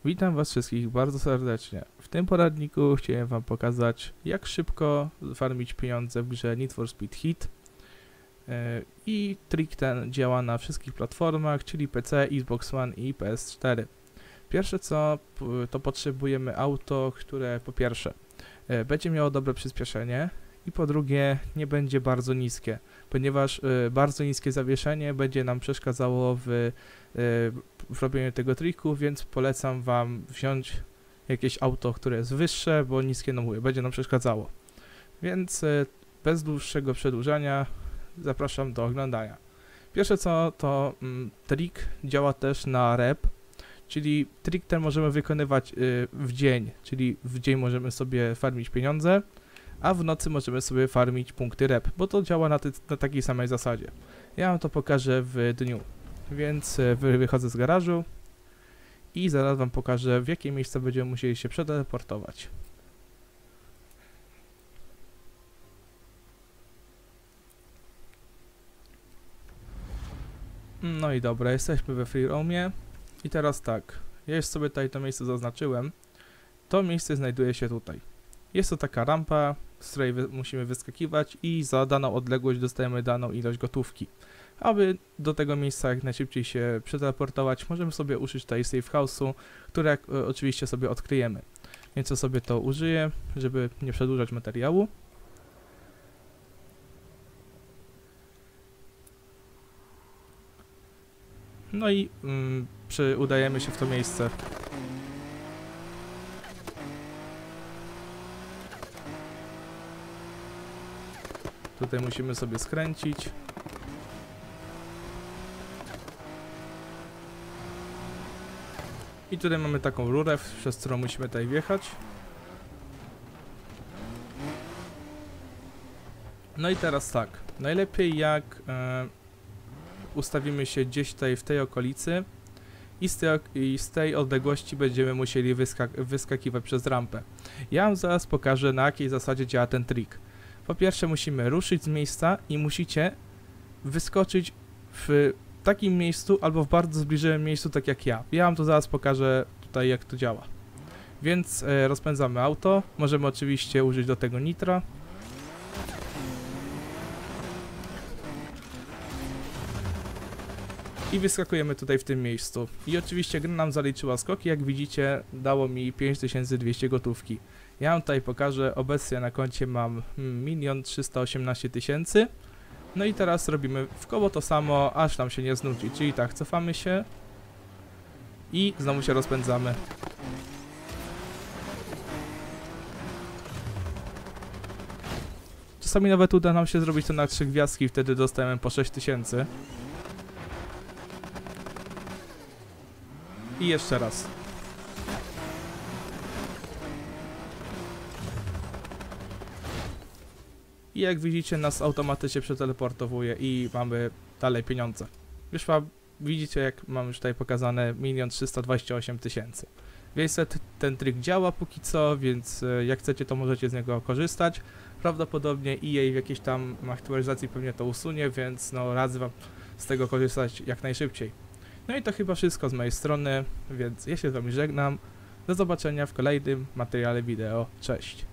Witam Was wszystkich bardzo serdecznie. W tym poradniku chciałem Wam pokazać, jak szybko farmić pieniądze w grze Need for Speed Heat. I trik ten działa na wszystkich platformach, czyli PC, Xbox One i PS4. Pierwsze co, to potrzebujemy auto, które po pierwsze będzie miało dobre przyspieszenie i po drugie nie będzie bardzo niskie, ponieważ bardzo niskie zawieszenie będzie nam przeszkadzało w robieniu tego triku, więc polecam Wam wziąć jakieś auto, które jest wyższe, bo niskie, no mówię, będzie nam przeszkadzało. Więc bez dłuższego przedłużania zapraszam do oglądania. Pierwsze co, to trik działa też na rep, czyli trik ten możemy wykonywać w dzień, czyli w dzień możemy sobie farmić pieniądze, a w nocy możemy sobie farmić punkty rep, bo to działa na takiej samej zasadzie. Ja Wam to pokażę w dniu, więc wychodzę z garażu i zaraz Wam pokażę, w jakie miejsce będziemy musieli się przeteleportować. No i dobra, jesteśmy we free roamie i teraz tak, ja już sobie tutaj to miejsce zaznaczyłem. To miejsce znajduje się tutaj. Jest to taka rampa, z której musimy wyskakiwać i za daną odległość dostajemy daną ilość gotówki. Aby do tego miejsca jak najszybciej się przeteleportować, możemy sobie użyć tutaj safe house'u, które oczywiście sobie odkryjemy. Więc ja sobie to użyję, żeby nie przedłużać materiału. No i udajemy się w to miejsce. Tutaj musimy sobie skręcić. I tutaj mamy taką rurę, przez którą musimy tutaj wjechać. No i teraz tak, najlepiej jak ustawimy się gdzieś tutaj w tej okolicy i z tej odległości będziemy musieli wyskakiwać przez rampę. Ja Wam zaraz pokażę, na jakiej zasadzie działa ten trik. Po pierwsze musimy ruszyć z miejsca i musicie wyskoczyć w takim miejscu albo w bardzo zbliżonym miejscu, tak jak ja. Ja Wam to zaraz pokażę tutaj, jak to działa. Więc rozpędzamy auto, możemy oczywiście użyć do tego nitra. I wyskakujemy tutaj w tym miejscu. I oczywiście gra nam zaliczyła skoki, jak widzicie dało mi 5200 gotówki. Ja Wam tutaj pokażę, obecnie na koncie mam 1 318 000. No i teraz robimy w koło to samo, aż nam się nie znudzi. Czyli tak, cofamy się i znowu się rozpędzamy. Czasami nawet uda nam się zrobić to na 3 gwiazdki, wtedy dostajemy po 6000. I jeszcze raz. I jak widzicie, nas automatycznie przeteleportowuje i mamy dalej pieniądze. Już widzicie, jak mam już tutaj pokazane 1 328 000. Więc ten trik działa póki co, więc jak chcecie, to możecie z niego korzystać. Prawdopodobnie EA w jakiejś tam aktualizacji pewnie to usunie, więc no radzę Wam z tego korzystać jak najszybciej. No i to chyba wszystko z mojej strony, więc ja się z Wami żegnam. Do zobaczenia w kolejnym materiale wideo. Cześć!